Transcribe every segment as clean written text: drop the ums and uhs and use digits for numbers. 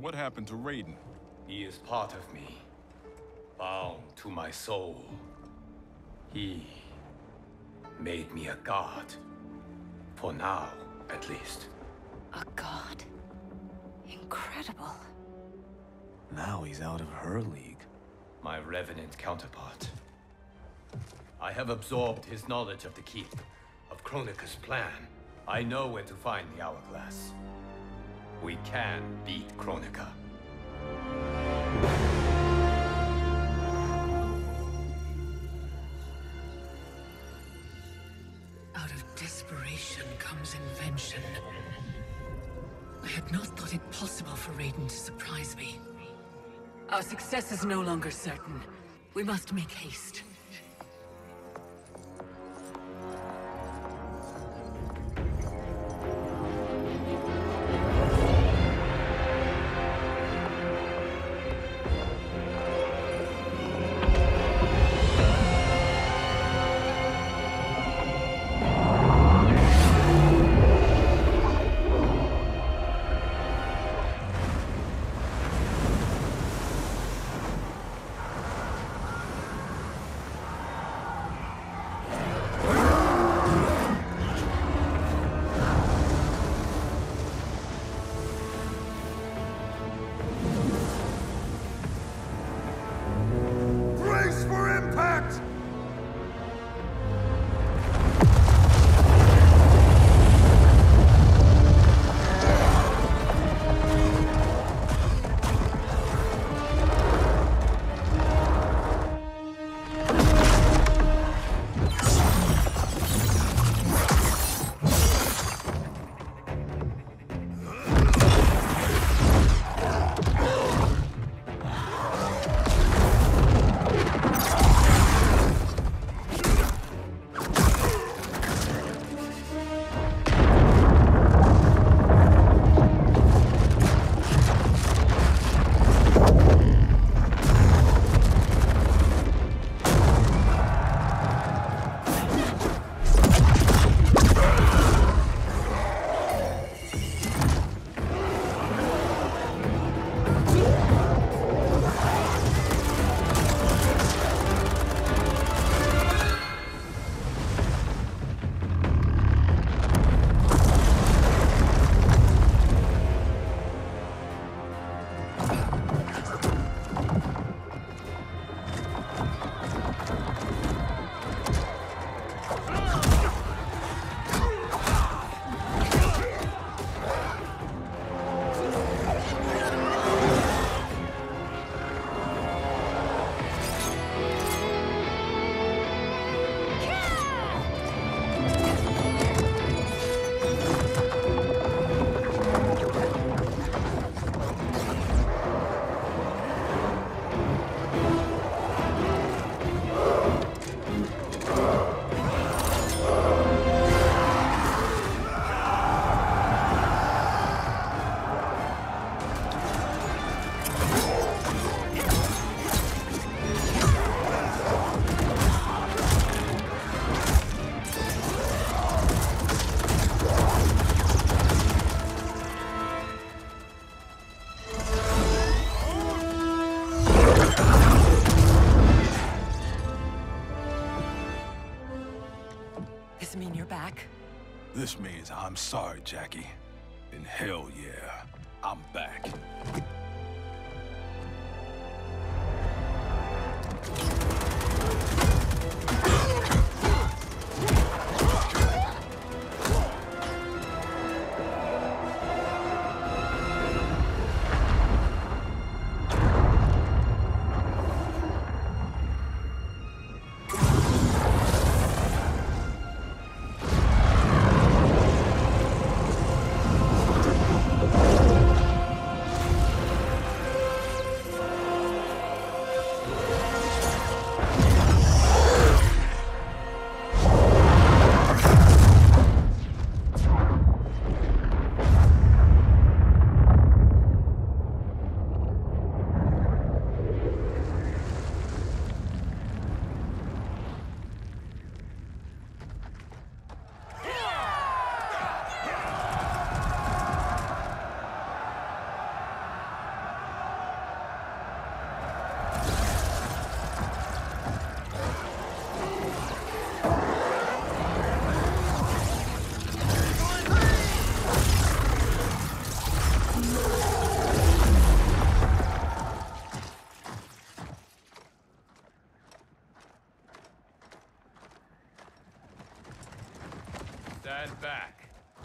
What happened to Raiden? He is part of me, bound to my soul. He made me a god. For now, at least. A god? Incredible. Now he's out of her league. My revenant counterpart. I have absorbed his knowledge of the Keep, of Kronika's plan. I know where to find the Hourglass. We can beat Kronika. Out of desperation comes invention. I had not thought it possible for Raiden to surprise me. Our success is no longer certain. We must make haste. This means I'm sorry, Jackie. And hell yeah, I'm back. Stand back.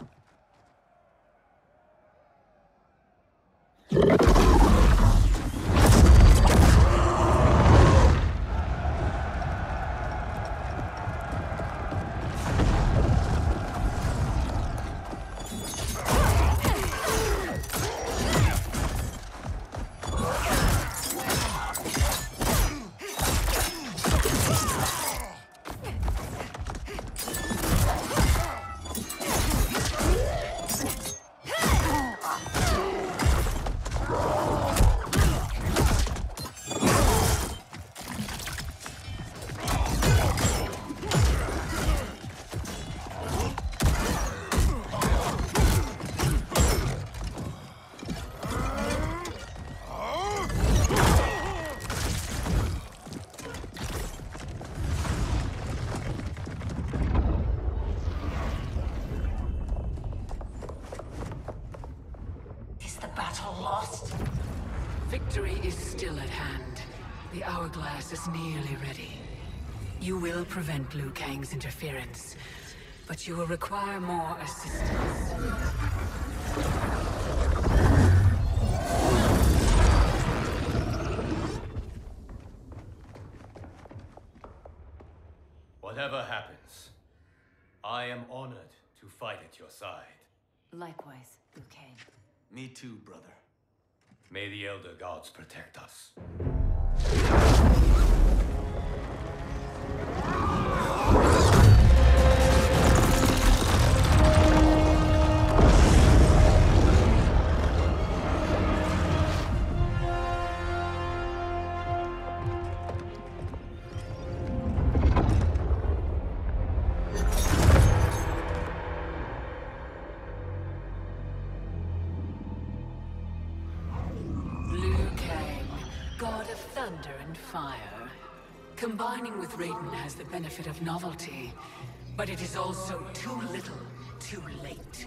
Victory is still at hand. The hourglass is nearly ready. You will prevent Liu Kang's interference, but you will require more assistance. Whatever happens, I am honored to fight at your side. Likewise, Liu Kang. Me too, brother. May the Elder Gods protect us. Thunder and fire. Combining with Raiden has the benefit of novelty, but it is also too little, too late.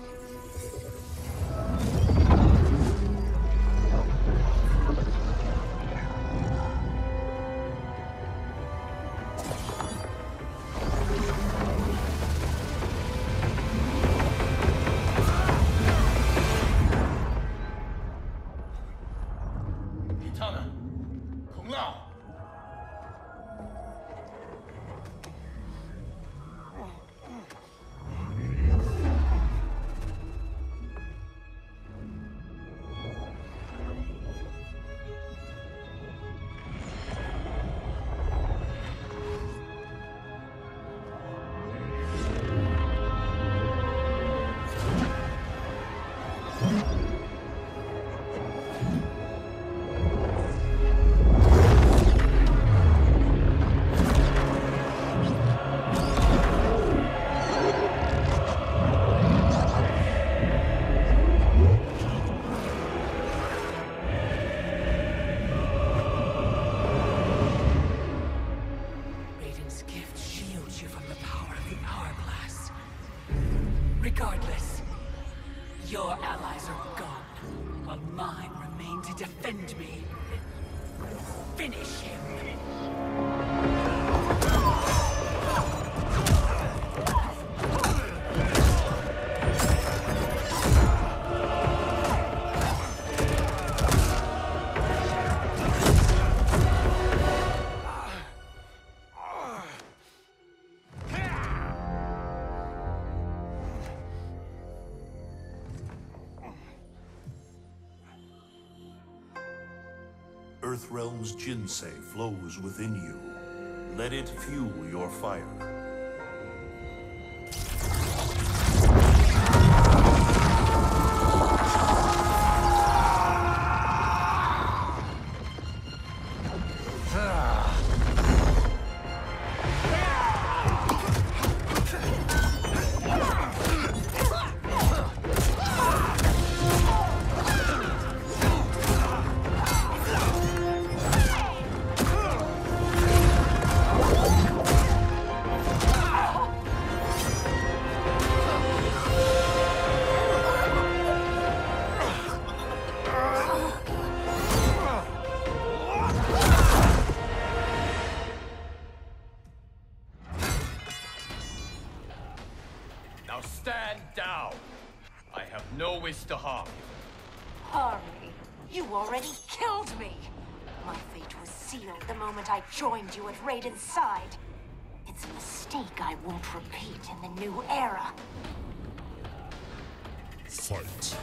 Regardless, your allies are gone, while mine remain to defend me. Finish him! Earthrealm's Jinsei flows within you. Let it fuel your fire. Now stand down! I have no wish to harm you. Harm me? You already killed me! My fate was sealed the moment I joined you at Raiden's side. It's a mistake I won't repeat in the new era. Fight.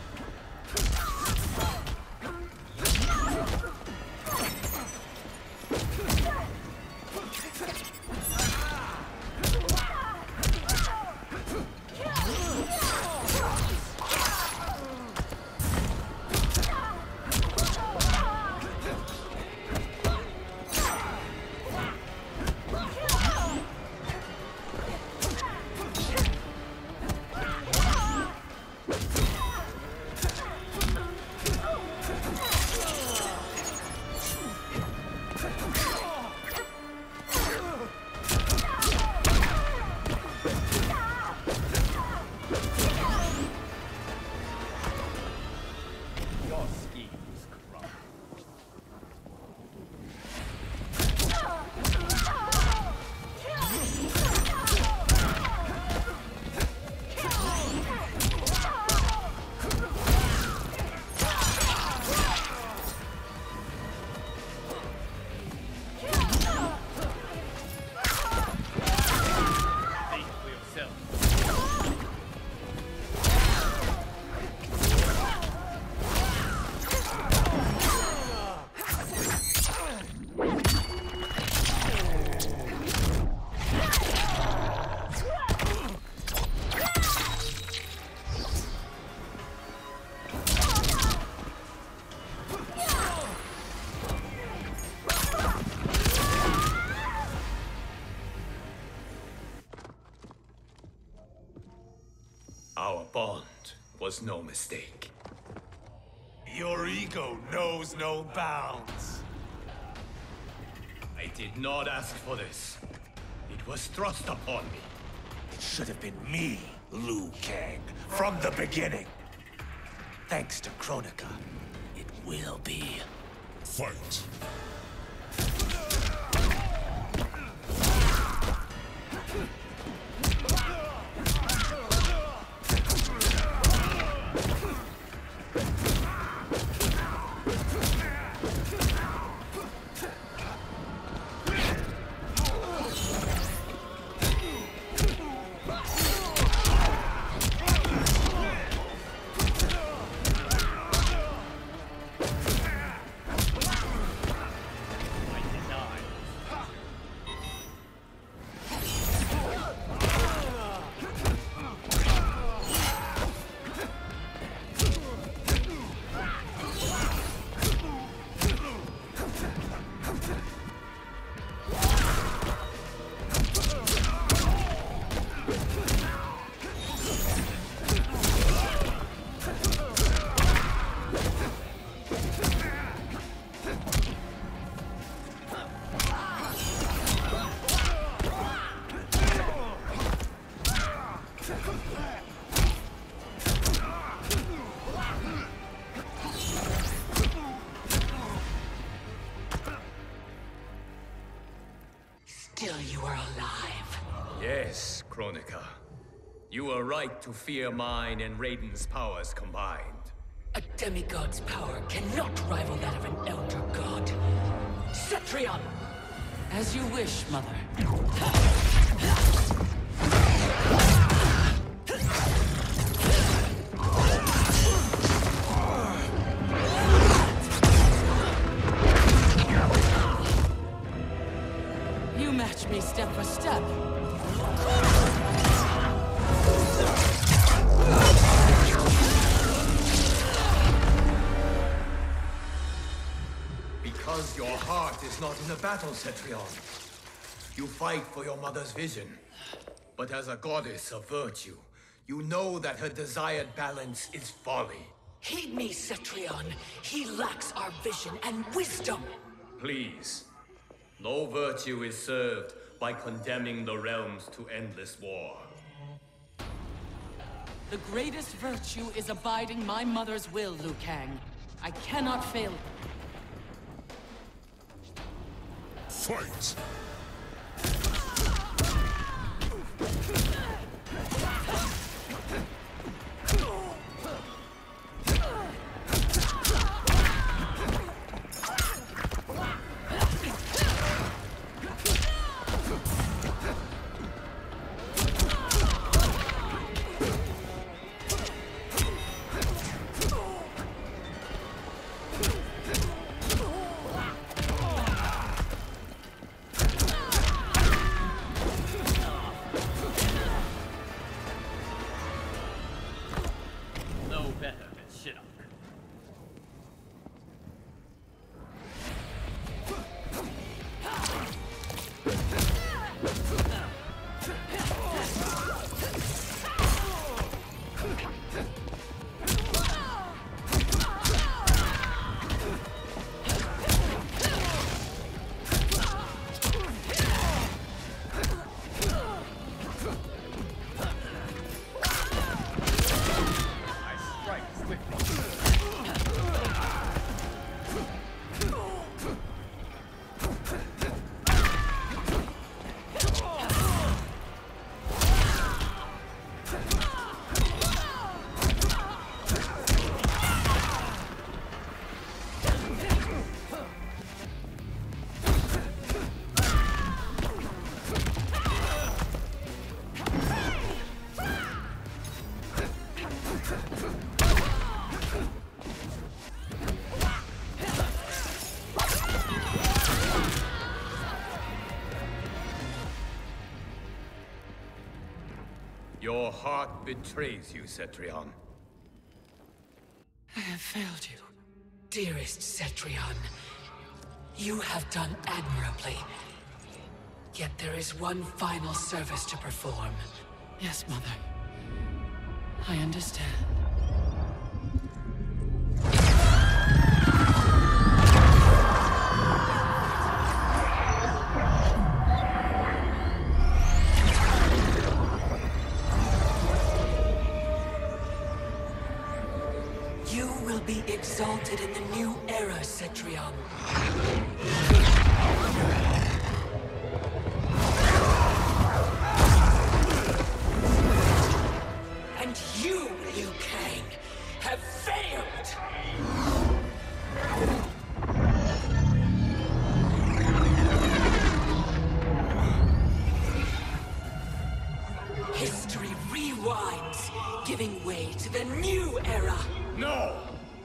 Our bond was no mistake. Your ego knows no bounds. I did not ask for this. It was thrust upon me. It should have been me, Liu Kang, from the beginning. Thanks to Kronika, it will be. Fight. Still you are alive. Yes, Kronika. You were right to fear mine and Raiden's powers combined. A demigod's power cannot rival that of an elder god. Cetrion! As you wish, Mother. You match me step for step. Because your heart is not in the battle, Cetrion. You fight for your mother's vision. But as a goddess of virtue, you know that her desired balance is folly. Heed me, Cetrion. He lacks our vision and wisdom. Please. No virtue is served by condemning the realms to endless war. The greatest virtue is abiding my mother's will, Liu Kang. I cannot fail. Fight! Your heart betrays you, Cetrion. I have failed you, dearest Cetrion. You have done admirably. Yet there is one final service to perform. Yes, Mother. I understand. You will be exalted in the new era, Cetrion. And you, Liu Kang, have failed! History rewinds, giving way to the new era! No!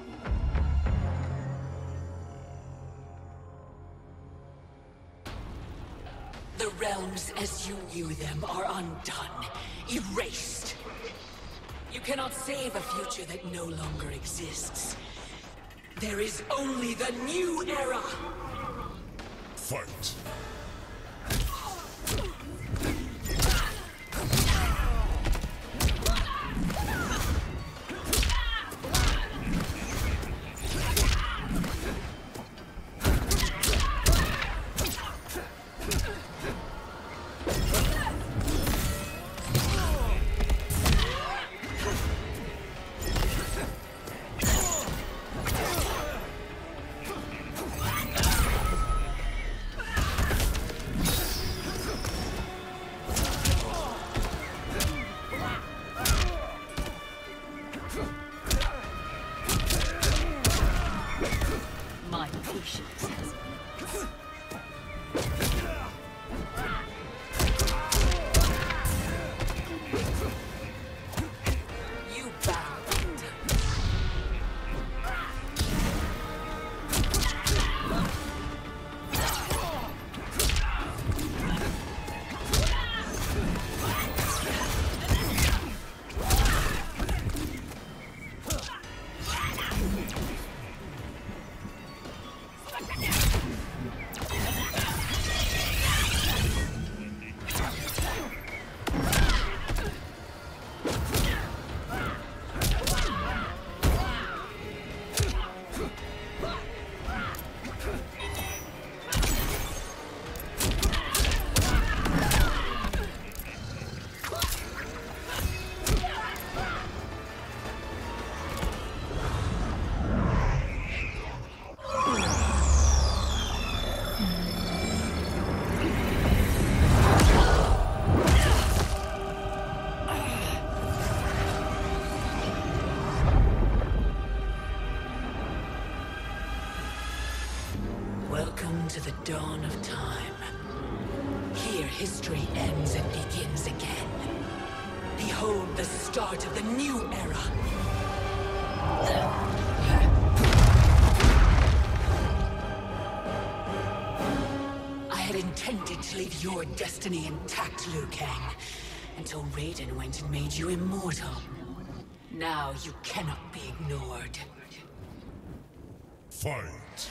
The realms as you knew them are undone, erased. You cannot save a future that no longer exists. There is only the new era! Fight! My patience has you bound. Welcome to the dawn of time. Here history ends and begins again. Behold the start of the new era. I had intended to leave your destiny intact, Liu Kang, until Raiden went and made you immortal. Now you cannot be ignored. Fight!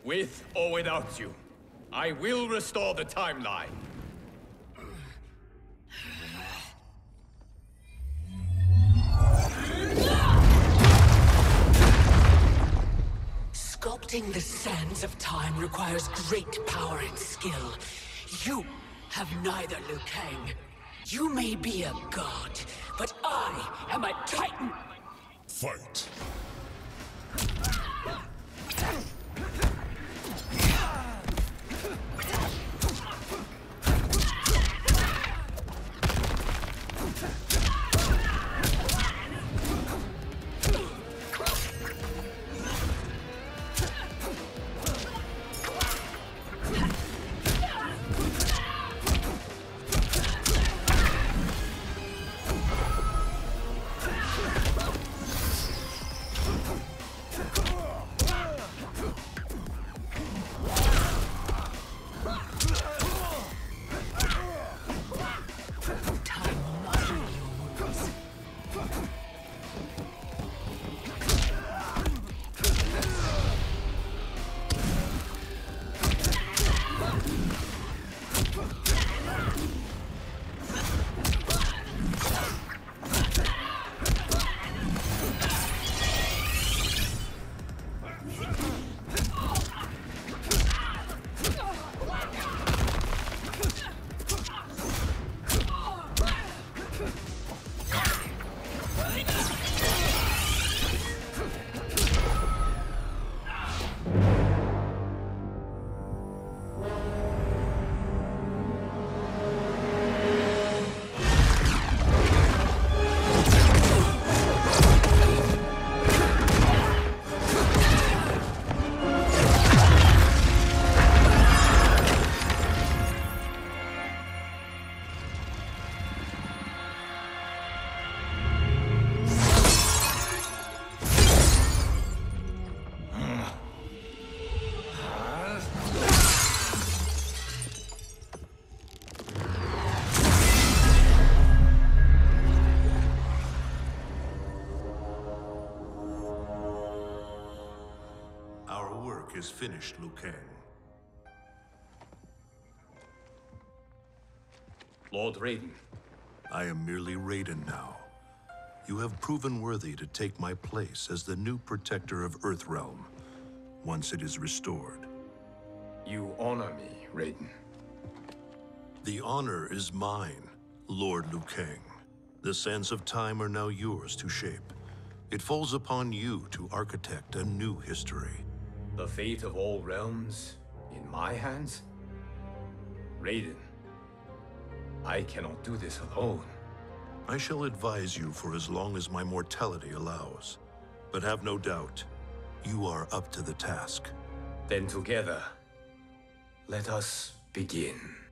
With or without you, I will restore the timeline. Sculpting the sands of time requires great power and skill. You have neither, Liu Kang. You may be a god, but I am a titan! Fight! Is finished, Liu Kang. Lord Raiden. I am merely Raiden now. You have proven worthy to take my place as the new protector of Earthrealm, once it is restored. You honor me, Raiden. The honor is mine, Lord Liu Kang. The sands of time are now yours to shape. It falls upon you to architect a new history. The fate of all realms in my hands? Raiden, I cannot do this alone. I shall advise you for as long as my mortality allows. But have no doubt, you are up to the task. Then together, let us begin.